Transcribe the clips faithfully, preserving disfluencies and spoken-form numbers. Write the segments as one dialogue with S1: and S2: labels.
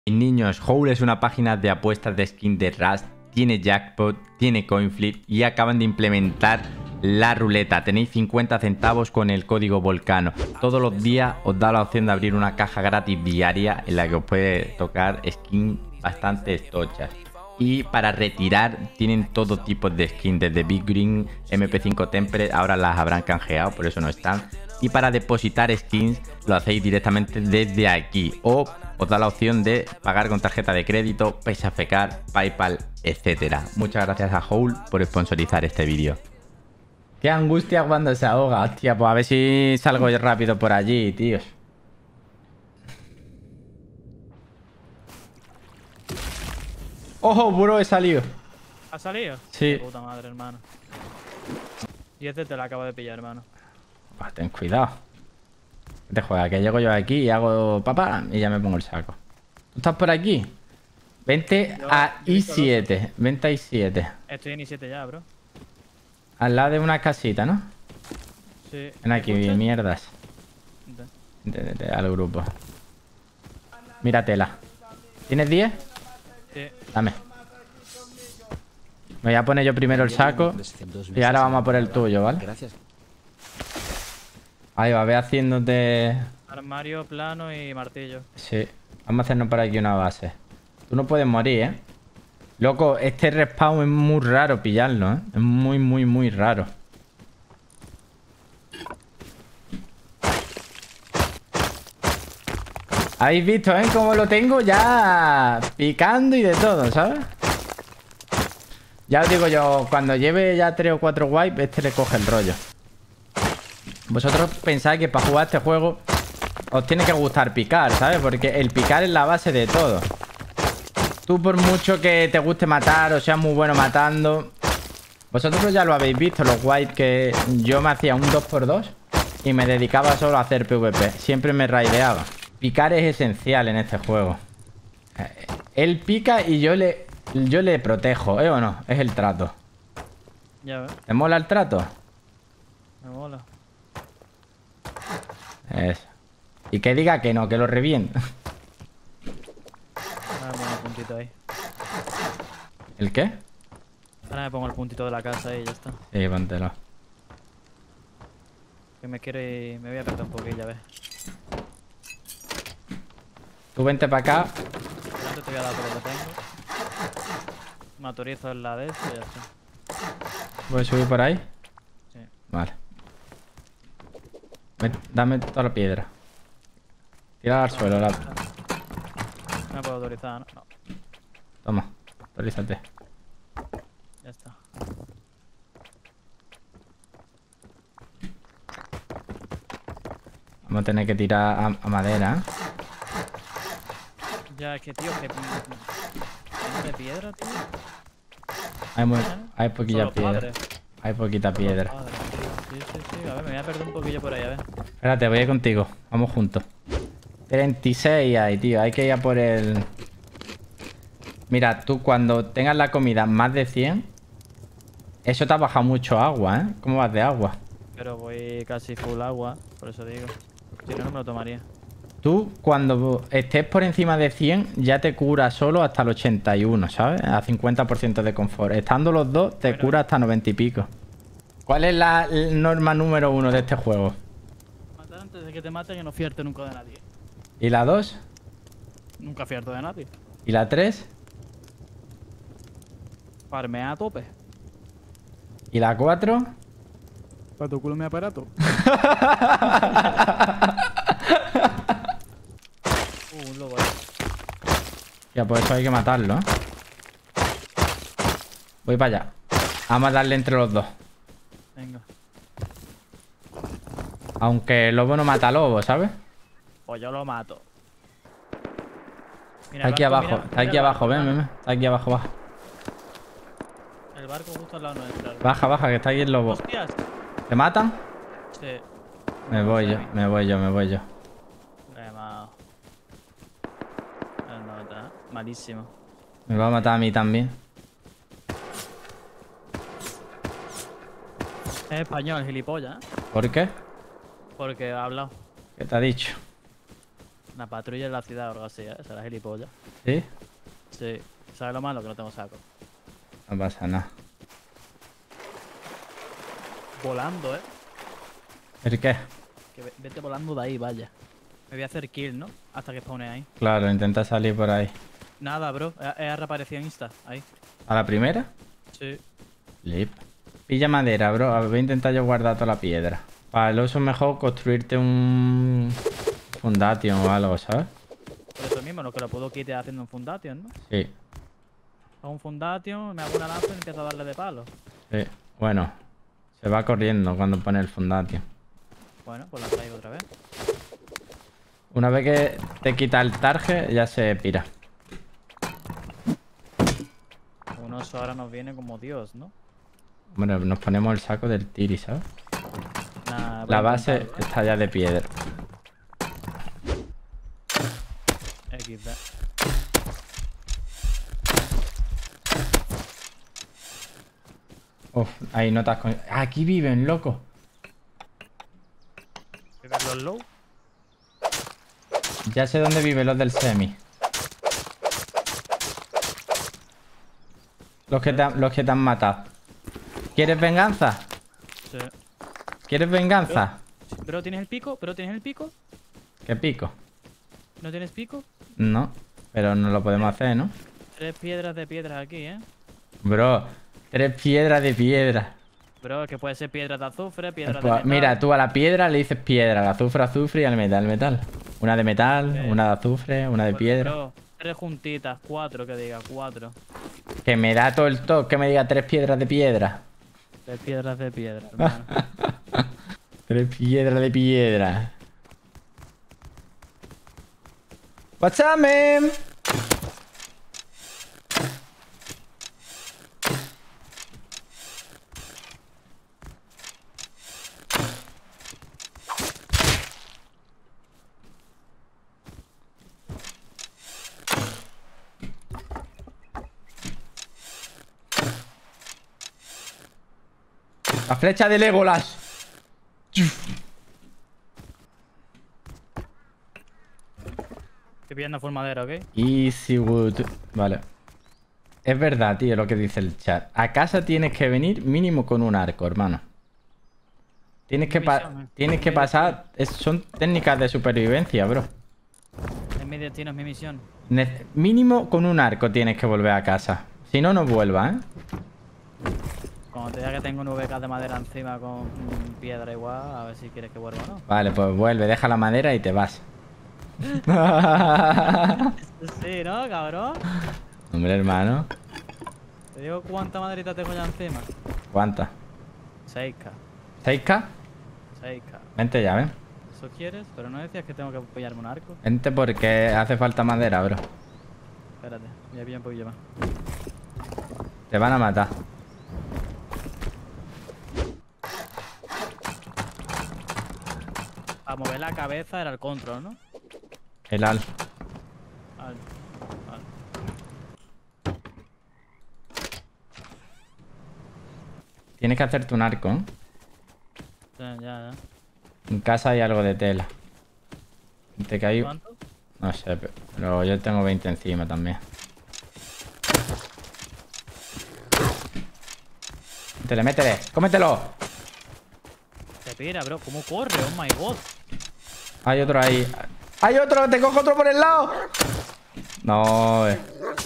S1: Niños, Howl es una página de apuestas de skin de Rust, tiene jackpot, tiene coinflip y acaban de implementar la ruleta. Tenéis cincuenta centavos con el código Volcano. Todos los días os da la opción de abrir una caja gratis diaria en la que os puede tocar skins bastante tochas. Y para retirar tienen todo tipo de skins, desde Big Green, M P cinco Temperate, ahora las habrán canjeado, por eso no están. Y para depositar skins lo hacéis directamente desde aquí, o os da la opción de pagar con tarjeta de crédito, PaySafeCard, PayPal, etcétera. Muchas gracias a Howl por sponsorizar este vídeo. Qué angustia cuando se ahoga, hostia, pues a ver si salgo rápido por allí, tíos. ¡Ojo, bro! He salido.
S2: ¿Has salido?
S1: Sí.
S2: Puta madre, hermano. Y este te lo acabo de pillar, hermano.
S1: Pues ten cuidado. Te juega, que llego yo aquí y hago papá y ya me pongo el saco. ¿Tú estás por aquí? Vente
S2: Yo,
S1: a
S2: yo
S1: I siete. Vente a I siete.
S2: Estoy en I siete ya, bro.
S1: Al lado de una casita, ¿no?
S2: Sí.
S1: Ven aquí,
S2: ¿Me escuchas?
S1: mierdas.
S2: Vente.
S1: De, de, de, al grupo. Míratela. ¿Tienes diez?
S2: Sí.
S1: Dame. Me voy a poner yo primero el saco y ahora vamos a por el tuyo, ¿vale?
S3: Gracias.
S1: Ahí va, ve haciéndote...
S2: Armario, plano y martillo.
S1: Sí. Vamos a hacernos por aquí una base. Tú no puedes morir, ¿eh? Loco, este respawn es muy raro pillarlo, ¿eh? Es muy, muy, muy raro. ¿Habéis visto, eh? Cómo lo tengo ya picando y de todo, ¿sabes? Ya os digo yo, cuando lleve ya tres o cuatro wipes, este le coge el rollo. Vosotros pensáis que para jugar este juego os tiene que gustar picar, ¿sabes? Porque el picar es la base de todo. Tú, por mucho que te guste matar o seas muy bueno matando, vosotros ya lo habéis visto, los wipes, que yo me hacía un dos por dos y me dedicaba solo a hacer PvP. Siempre me raideaba. Picar es esencial en este juego. Él pica y yo le, yo le protejo, ¿eh o no? Es el trato.
S2: Ya ves.
S1: ¿Te mola el trato?
S2: Me mola.
S1: Eso. Y que diga que no, que lo revienta.
S2: Ahora me pongo el puntito ahí.
S1: ¿El qué?
S2: Ahora me pongo el puntito de la casa ahí y ya está.
S1: Sí, póntelo.
S2: Que me quiere... Me voy a apretar un poquillo, ya ves.
S1: Tú vente para acá.
S2: Antes te voy a dar por lo que tengo. Me autorizo en la de esto y ya está.
S1: ¿Puedes subir por ahí?
S2: Sí.
S1: Vale. Ven, dame toda la piedra. Tira al suelo. La...
S2: No me puedo autorizar, ¿no? No.
S1: Toma, autorízate.
S2: Ya está.
S1: Vamos a tener que tirar a, a madera, ¿eh?
S2: Ya, es que, tío, que... ¿Tiene de piedra, tío?
S1: Hay, muy, hay poquilla
S2: Solo
S1: piedra.
S2: padre.
S1: Hay poquita piedra.
S2: Padre, sí, sí, sí. A ver, me voy a perder un poquillo por ahí, a ver.
S1: Espérate, voy a ir contigo. Vamos juntos. treinta y seis hay, tío. Hay que ir a por el... Mira, tú cuando tengas la comida más de cien... Eso te ha bajado mucho agua, ¿eh? ¿Cómo vas de agua?
S2: Pero voy casi full agua, por eso digo. Si no, no me lo tomaría.
S1: Tú, cuando estés por encima de cien, ya te cura solo hasta el ochenta y uno, ¿sabes? A cincuenta por ciento de confort. Estando los dos, te
S2: Bueno.
S1: cura hasta noventa y pico. ¿Cuál es la norma número uno de este juego?
S2: Matar antes de que te maten y no fiarte nunca de nadie.
S1: ¿Y la dos?
S2: Nunca fierto de nadie.
S1: ¿Y la tres?
S2: Farmea a tope.
S1: ¿Y la cuatro?
S2: Para tu culo mi aparato. uh, un lobo ahí.
S1: Ya, pues eso hay que matarlo, ¿eh? Voy para allá. Vamos a darle entre los dos.
S2: Venga.
S1: Aunque el lobo no mata lobo, ¿sabes?
S2: Pues yo lo mato.
S1: Está
S2: Mira, el
S1: aquí
S2: barco,
S1: abajo,
S2: mira,
S1: está
S2: mira
S1: aquí
S2: el
S1: abajo,
S2: barco,
S1: ven, ven,
S2: hermano.
S1: ven. Está aquí abajo, baja.
S2: El barco justo al lado nuestro.
S1: Baja, baja, que está aquí el lobo.
S2: Hostias.
S1: ¿Te matan?
S2: Sí.
S1: Me voy yo, me voy yo, me voy yo.
S2: Quemado. El nota, ¿eh? Malísimo.
S1: Me va a matar a mí también.
S2: Es español, gilipollas, ¿eh?
S1: ¿Por qué?
S2: Porque ha hablado.
S1: ¿Qué te ha dicho?
S2: Una patrulla en la ciudad o algo así, ¿eh? Será gilipollas.
S1: ¿Sí?
S2: Sí. ¿Sabes lo malo? Que no tengo saco.
S1: No pasa nada.
S2: Volando, ¿eh?
S1: ¿El qué?
S2: Que ve- vete volando de ahí, vaya. Me voy a hacer kill, ¿no? Hasta que spawne ahí.
S1: Claro, intenta salir por ahí.
S2: Nada, bro. He, he reaparecido en Insta. Ahí.
S1: ¿A la primera?
S2: Sí.
S1: Lip. Pilla madera, bro. Voy a intentar yo guardar toda la piedra. Para el oso es mejor construirte un... Fundation o algo, ¿sabes?
S2: Por eso mismo, lo que lo puedo quitar haciendo un Fundation, ¿no?
S1: Sí.
S2: Hago un Fundation, me hago una lanza y empiezo a darle de palo.
S1: Sí. Bueno. Se va corriendo cuando pone el Fundation.
S2: Bueno, pues la traigo otra vez.
S1: Una vez que te quita el target, ya se pira.
S2: Un oso ahora nos viene como Dios, ¿no?
S1: Bueno, nos ponemos el saco del tiri, ¿sabes?
S2: Nah, voy
S1: La
S2: a
S1: base
S2: intentarlo, ¿eh?
S1: está ya de piedra.
S2: equis de.
S1: Uf, ahí no te has con... Aquí viven, loco.
S2: ¿Viven los low?
S1: Ya sé dónde viven los del semi. Los que te, han- los que te han matado. ¿Quieres venganza?
S2: Sí.
S1: ¿Quieres venganza?
S2: ¿Pero tienes el pico? ¿Pero tienes el pico?
S1: ¿Qué pico?
S2: ¿No tienes pico?
S1: No, pero no lo podemos hacer, ¿no?
S2: Tres piedras de piedras aquí, ¿eh?
S1: Bro, tres piedras de piedra.
S2: Bro, es que puede ser piedras de azufre, piedras de
S1: Pues,
S2: metal.
S1: mira, tú a la piedra le dices piedra, al azufre azufre y al metal metal. Una de metal,
S2: Eh.
S1: una de azufre, una de
S2: Pues,
S1: piedra.
S2: bro, tres juntitas, cuatro que diga, cuatro.
S1: Que me da todo el toque que me diga tres piedras de piedra.
S2: Tres piedras de piedra, hermano.
S1: Tres piedras de piedra. What's up, man? La flecha de Legolas.
S2: Estoy pillando full madera, ¿ok?
S1: Easy wood. Vale. Es verdad, tío, lo que dice el chat. A casa tienes que venir mínimo con un arco, hermano. Tienes que, pa-
S2: Misión, eh.
S1: tienes que pasar... es- son técnicas de supervivencia, bro.
S2: Es mi destino, es mi misión.
S1: Ne- mínimo con un arco tienes que volver a casa. Si no, no vuelvas, ¿eh?
S2: Cuando te diga que tengo un V K de madera encima con mm, piedra igual, a ver si quieres que vuelva o no.
S1: Vale, pues vuelve, deja la madera y te vas.
S2: Sí, ¿no, cabrón?
S1: Hombre, hermano.
S2: Te digo cuánta maderita tengo ya encima.
S1: ¿Cuántas?
S2: seis K.
S1: ¿seis K?
S2: seis K.
S1: Vente ya, ven.
S2: ¿Eso quieres? Pero no decías que tengo que pillarme un arco.
S1: Vente porque hace falta madera, bro.
S2: Espérate, voy a pillar un poquillo más.
S1: Te van a matar.
S2: A mover la cabeza era el control, ¿no?
S1: El al.
S2: Al, al.
S1: Tienes que hacerte un arco, ¿eh?
S2: Ya, ya, ya.
S1: En casa hay algo de tela. Te caí.
S2: ¿Cuánto?
S1: No sé, pero yo tengo veinte encima también. Métele, métele. ¡Cómetelo!
S2: Te pira, bro. ¿Cómo corre? Oh my god.
S1: Hay otro ahí. ¡Hay otro! ¡Te cojo otro por el lado! No, eh.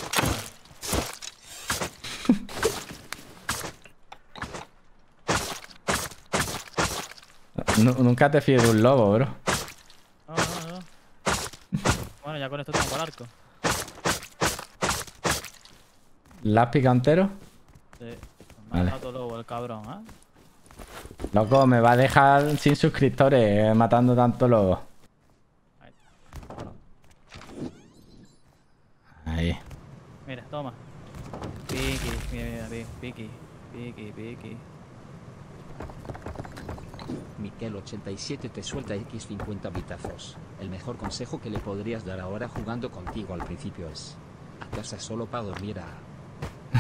S1: Nu- Nunca te fíes de un lobo, bro.
S2: No, no, no. Bueno, ya con esto tengo el arco.
S1: ¿La has picado entero?
S2: Sí. Me ha
S1: Vale.
S2: dejado todo lobo el cabrón, ¿eh?
S1: Loco, me va a dejar sin suscriptores eh, matando tanto lobo.
S2: Ahí está. Bueno,
S1: Ahí.
S2: mira, toma. Piki, mira, mira, pi- piki, piki, piki.
S3: Miquel ochenta y siete te suelta equis cincuenta bitazos. El mejor consejo que le podrías dar ahora jugando contigo al principio es: a casa solo para dormir a...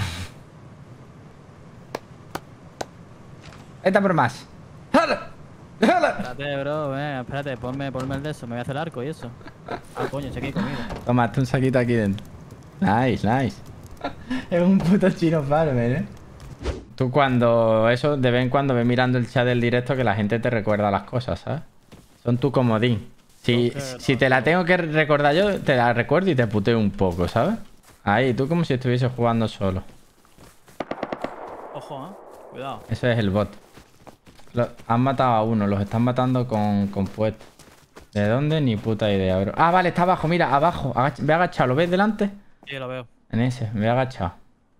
S1: Esta por más. ¡Hala!
S2: Espérate, bro, ven, espérate, ponme, ponme el de eso, me voy a hacer el arco y eso. Ah, coño, si aquí hay comida.
S1: Toma, hazte un saquito aquí dentro. Nice, nice. Es un puto chino farmer, ¿eh? Tú cuando... Eso, de vez en cuando ves mirando el chat del directo que la gente te recuerda las cosas, ¿sabes? Son tu comodín. Si,
S2: Ok,
S1: si
S2: no,
S1: te la
S2: no.
S1: tengo que recordar yo, te la recuerdo y te puteo un poco, ¿sabes? Ahí, tú como si estuvieses jugando solo.
S2: Ojo, eh. Cuidado.
S1: Ese es el bot. Lo- han matado a uno, los están matando con compuesto. ¿De dónde? Ni puta idea, bro. Ah, vale, está abajo, mira, abajo. Agach- ve agachado, ¿lo ves delante?
S2: Sí, lo veo.
S1: En ese, me he agachado.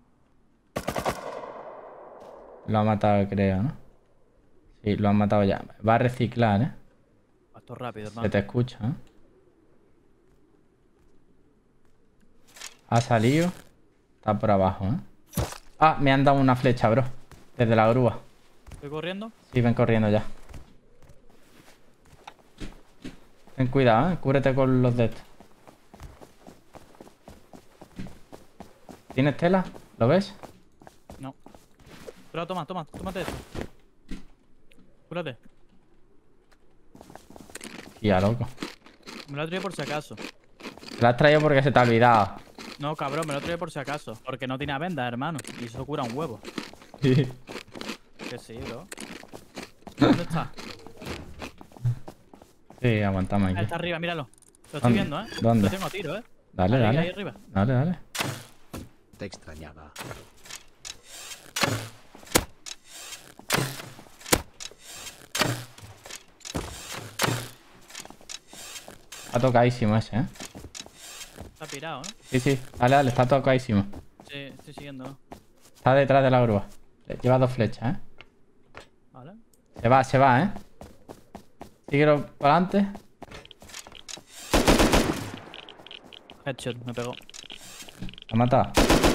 S1: Lo ha matado, creo, ¿no? Sí, lo han matado ya. Va a reciclar, ¿eh?
S2: Esto rápido,
S1: Se
S2: hermano.
S1: te escucha, ¿eh? Ha salido. Está por abajo, ¿eh? Ah, me han dado una flecha, bro. Desde la grúa.
S2: ¿Estoy corriendo?
S1: Sí, ven corriendo ya. Ten cuidado, ¿eh? Cúbrete con los de estos. ¿Tienes tela? ¿Lo ves?
S2: No. Pero toma, toma, tómate eso. Cúrate.
S1: Tía, loco.
S2: Me lo he traído por si acaso.
S1: Te la has traído porque se te ha olvidado.
S2: No, cabrón, me lo he traído por si acaso. Porque no tiene vendas, hermano. Y eso cura un huevo.
S1: Sí.
S2: Que sí, bro. ¿Dónde está?
S1: Sí, aguantamos
S2: Ah,
S1: aquí.
S2: está arriba, míralo. Lo estoy
S1: ¿Dónde?
S2: viendo, ¿eh?
S1: ¿Dónde?
S2: Lo tengo a tiro, ¿eh?
S1: Dale,
S2: Ahí,
S1: dale.
S2: ahí arriba.
S1: Dale, dale.
S3: Te extrañaba.
S1: Está tocadísimo ese, ¿eh?
S2: Está pirado, ¿no?
S1: Sí, sí. Dale, dale. Está tocadísimo.
S2: Sí, estoy siguiéndolo.
S1: Está detrás de la grúa. Lleva dos flechas, ¿eh?
S2: Vale.
S1: Se va, se va, ¿eh? Síguelo para adelante.
S2: Headshot, me pegó.
S1: Lo ha matado.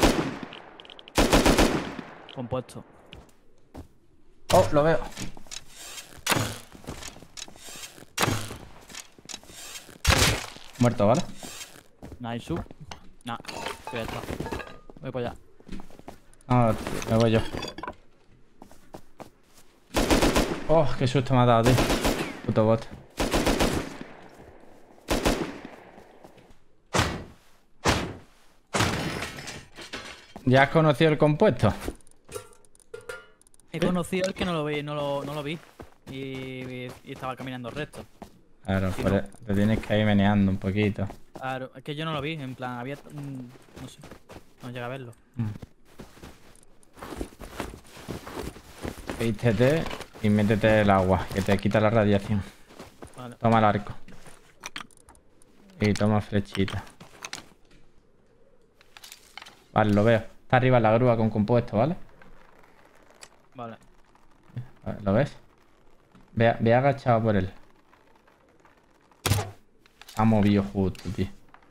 S2: Compuesto.
S1: Oh, lo veo. Muerto, ¿vale?
S2: Nice. Nah, ya está. Voy para allá.
S1: No, me voy yo. Oh, qué susto me ha dado, tío. Puto bot. ¿Ya has conocido el compuesto?
S2: He conocido el que no lo vi, no lo, no lo vi. Y, y- y estaba caminando recto.
S1: Claro,
S2: Sí,
S1: por
S2: no.
S1: e- te tienes que ir meneando un poquito.
S2: Claro, es que yo no lo vi, en plan, había. mm, No sé. No llega a verlo.
S1: Vístete y métete el agua, que te quita la radiación.
S2: Vale.
S1: Toma el arco. Y toma flechita. Vale, lo veo. Está arriba en la grúa con compuesto, ¿vale?
S2: Vale.
S1: Vale, ¿lo ves? Ve, ve agachado por él. Se ha movido justo, tío.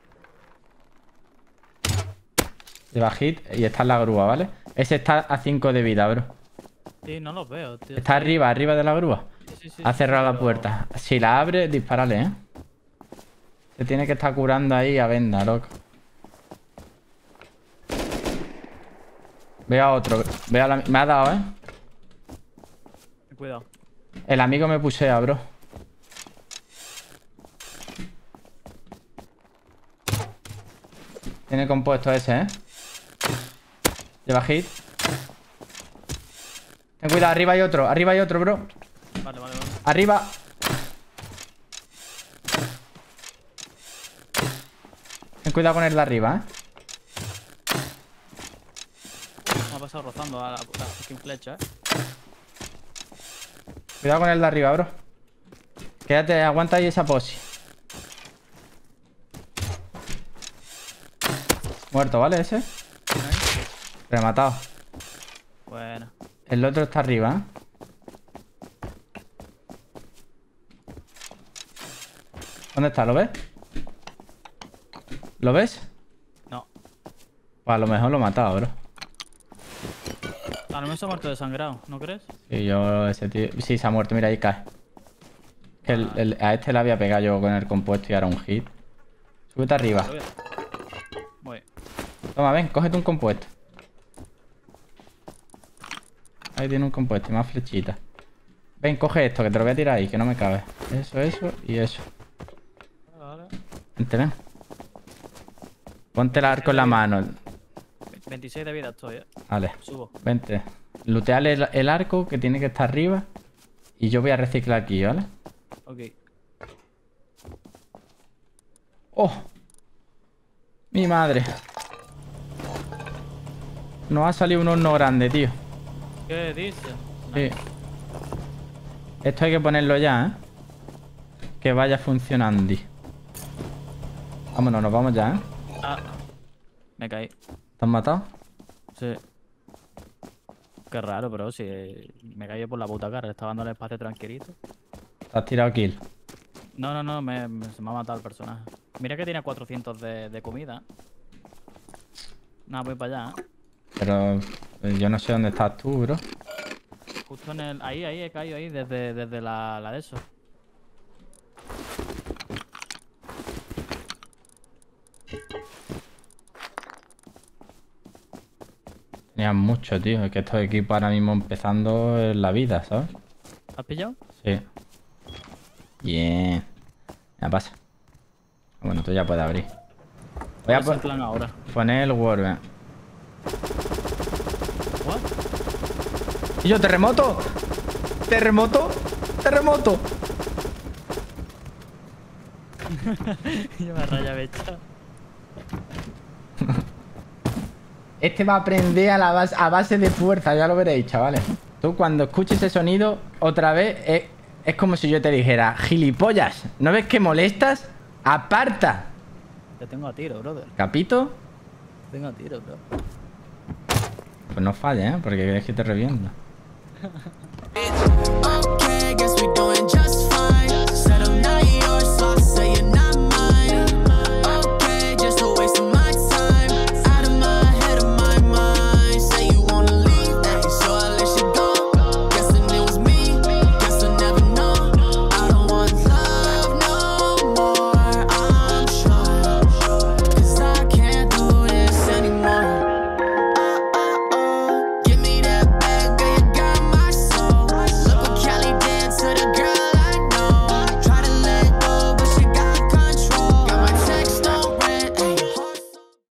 S1: Lleva hit y está en la grúa, ¿vale? Ese está a cinco de vida, bro.
S2: Sí, no los veo, tío.
S1: Está arriba, arriba de la grúa.
S2: Sí, sí, sí,
S1: Ha
S2: sí,
S1: cerrado la
S2: pero-
S1: puerta. Si la abre, dispárale, ¿eh? Se tiene que estar curando ahí a venda, loco. Veo a otro. Veo a la... Me ha dado, ¿eh?
S2: Cuidado.
S1: El amigo me pusea, bro. Tiene compuesto ese, ¿eh? Lleva hit. Ten cuidado, arriba hay otro. Arriba hay otro, bro.
S2: Vale, vale, vale.
S1: Arriba. Ten cuidado con el de arriba, ¿eh?
S2: Me ha pasado rozando a la, la fucking flecha, eh.
S1: Cuidado con el de arriba, bro. Quédate, aguanta ahí esa posi. Muerto, ¿vale? Ese. Rematado.
S2: Bueno.
S1: El otro está arriba, ¿eh? ¿Dónde está? ¿Lo ves? ¿Lo ves?
S2: No.
S1: Pues a lo mejor lo he matado, bro.
S2: A lo mejor se ha muerto desangrado, ¿no crees?
S1: Sí, yo ese tío... Sí, se ha muerto, mira, ahí cae. Que el- el- a este le había pegado yo con el compuesto y ahora un hit. Súbete arriba.
S2: Lo veo. Voy.
S1: Toma, ven, cógete un compuesto. Ahí tiene un compuesto y más flechitas. Ven, coge esto, que te lo voy a tirar ahí, que no me cabe. Eso, eso y eso.
S2: Vale, vale.
S1: Vente, ven. Ponte el arco en la mano.
S2: veintiséis de vida estoy, eh.
S1: Vale.
S2: Subo.
S1: Vente. Looteale el, el arco que tiene que estar arriba. Y yo voy a reciclar aquí, ¿vale?
S2: Ok.
S1: ¡Oh! Mi madre. Nos ha salido un horno grande, tío.
S2: ¿Qué dices?
S1: Sí. Esto hay que ponerlo ya, ¿eh? Que vaya funcionando. Vámonos, nos vamos ya, ¿eh?
S2: Ah, me caí.
S1: ¿Te has matado?
S2: Sí. Qué raro, pero sí. Me caí por la puta cara. Estaba dando el espacio tranquilito.
S1: ¿Te has tirado kill?
S2: No, no, no. Me, me- se me ha matado el personaje. Mira que tiene cuatrocientos de, de comida. Nada, voy para allá. ¿eh?
S1: Pero eh, yo no sé dónde estás tú, bro.
S2: Justo en el... Ahí, ahí, he caído ahí. Desde, desde la, la de eso.
S1: Tenías mucho, tío. Es que estos equipos ahora mismo empezando en la vida, ¿sabes?
S2: ¿Has pillado?
S1: Sí. Bien. Ya pasa. Bueno, tú ya puedes abrir. Voy a
S2: ¿Cuál es el
S1: pon-
S2: plan ahora?
S1: poner el Warband.
S2: ¿What?
S1: ¡Y yo, terremoto! ¡Terremoto! ¡Terremoto!
S2: Yo me raya becha.
S1: Este va a aprender a, la base, a base de fuerza, ya lo veréis, chavales. Tú cuando escuches ese sonido, otra vez, es, es como si yo te dijera, gilipollas, ¿no ves que molestas? ¡Aparta!
S2: Te tengo a tiro, brother.
S1: ¿Capito?
S2: Te tengo a tiro, bro.
S1: Pues no falles, ¿eh? Porque es que te reviento.